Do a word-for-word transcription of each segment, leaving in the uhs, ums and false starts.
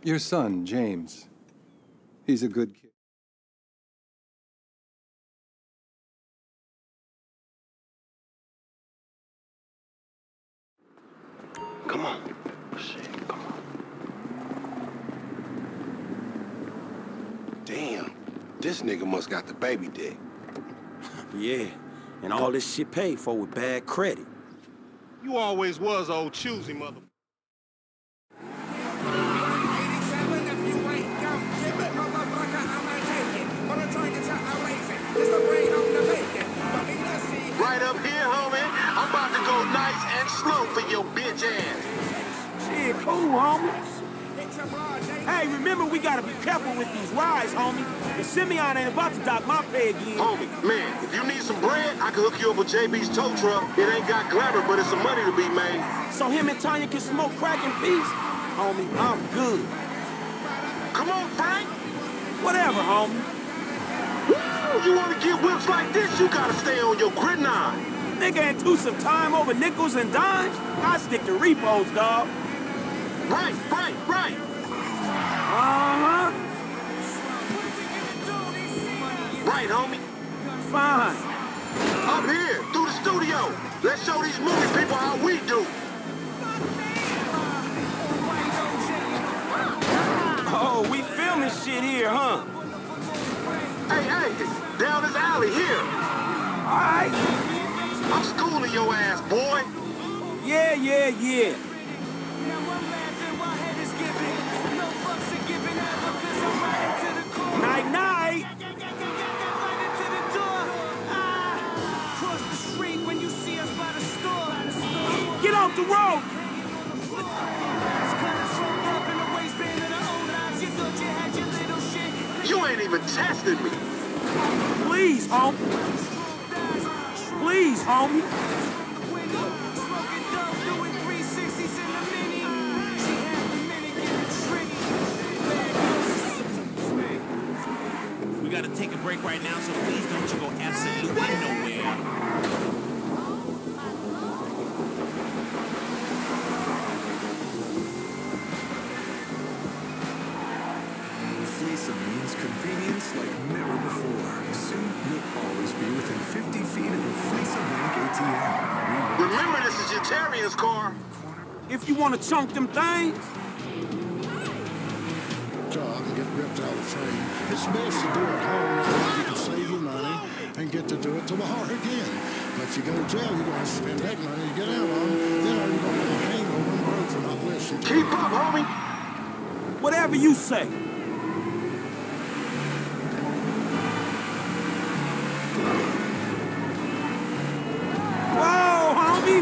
Your son, James. He's a good kid. Come on. Shit, come on. Damn. This nigga must got the baby dick. Yeah, and all this shit paid for with bad credit. You always was old choosy, mother. Right up here, homie. I'm about to go nice and slow for your bitch ass. Shit, cool, homie. Hey, remember we gotta be careful with these rides, homie. The Simeon ain't about to dock my pay again. Homie, man, if you need some bread, I can hook you up with J B's tow truck. It ain't got glamour, but it's some money to be made. So him and Tanya can smoke crack in peace? Homie, I'm good. Come on, Frank. Whatever, homie. Woo! You wanna get whips like this, you gotta stay on your gridiron. Nigga ain't do some time over nickels and dimes? I stick to repos, dog. Right, right, right. Uh-huh. Right, homie. Fine. Up here, through the studio. Let's show these movie people how we do. Oh, we filming shit here, huh? Hey, hey, down this alley here. All right. I'm schooling your ass, boy. Yeah, yeah, yeah. Night, night. Get off the road. You ain't even testing me. Please, homie. Please, homie. We gotta take a break right now, so please don't you go absolutely nowhere. Fleeca means convenience like never before. Soon, you'll always be within fifty feet of a Fleeca Bank A T M. Remember, this is your Terrier's car. If you want to chunk them things. Job and get ripped out of the frame. It's best to do it home so you can save your money and get to do it tomorrow again. But if you go to jail, you're going to spend that money to get out on. Then are you going to have a hangover and broke for not listening to Keep up, homie. Whatever you say. Whoa, homie!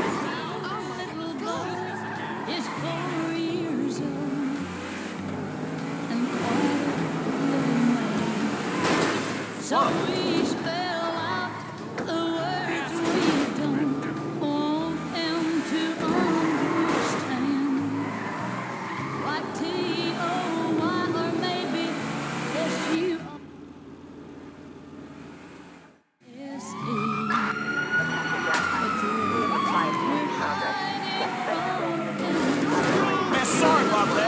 So we spell out the words we don't want him to understand. Like T O Y or maybe S U S E. Man, sorry about that.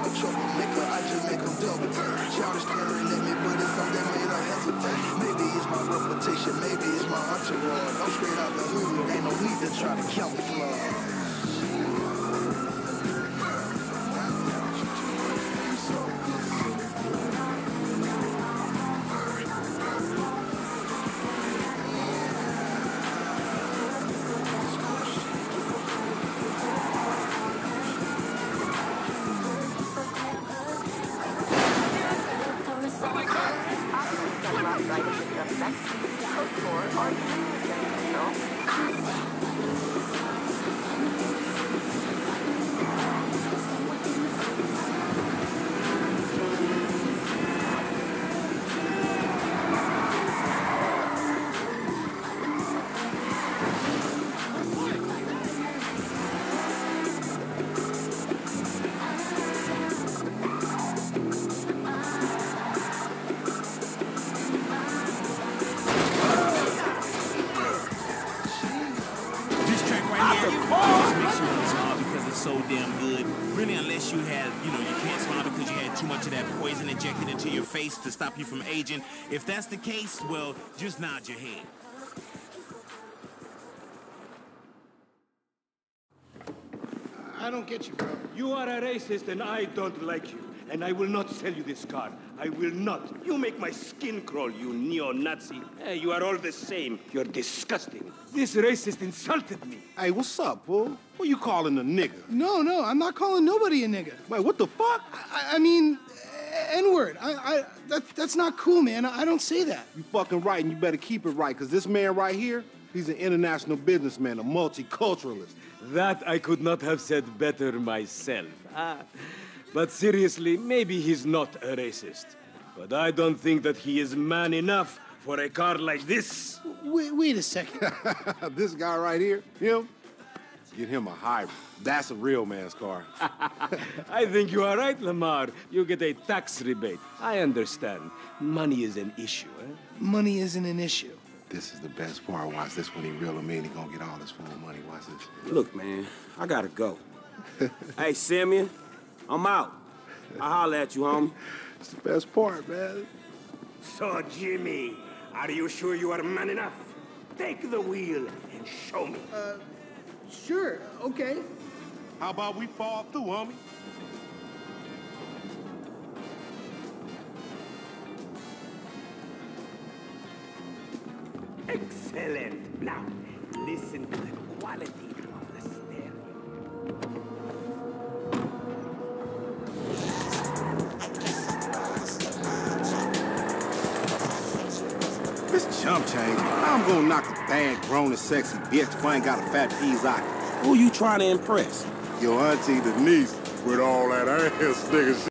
a troublemaker, I just make them double turn. Childish staring at me, but it's something that made her hesitate. Maybe it's my reputation, maybe it's my entourage. I'm straight out the hood, ain't no need to try to camouflage. So damn good. Really, unless you had, you know, you can't smile because you had too much of that poison injected into your face to stop you from aging. If that's the case, well, just nod your head. I don't get you, bro. You are a racist and I don't like you. And I will not sell you this car. I will not. You make my skin crawl, you neo-Nazi. Hey, you are all the same. You're disgusting. This racist insulted me. Hey, what's up, fool? Who you calling a nigga? No, no, I'm not calling nobody a nigga. Wait, what the fuck? I, I mean, N-word. I, I, that, that's not cool, man. I, I don't say that. You fucking right, and you better keep it right, because this man right here, he's an international businessman, a multiculturalist. That I could not have said better myself. Ah. But seriously, maybe he's not a racist. But I don't think that he is man enough for a car like this. Wait, wait a second. This guy right here, him, get him a hybrid. That's a real man's car. I think you are right, Lamar. You get a tax rebate. I understand. Money is an issue, eh? Money isn't an issue. This is the best part. Watch this when he reel him in. He gonna get all his full money. Watch this. Look, man, I gotta go. Hey, Simeon, I'm out. I'll holler at you, homie. It's the best part, man. So, Jimmy, are you sure you are man enough? Take the wheel and show me. Uh, sure, okay. How about we fall through, homie? Excellent. Now, listen to the quality of the stereo. This chump change. I'm gonna knock a bad, grown and sexy bitch if I ain't got a fat P's eye. Who you trying to impress? Your auntie Denise with all that ass nigga shit.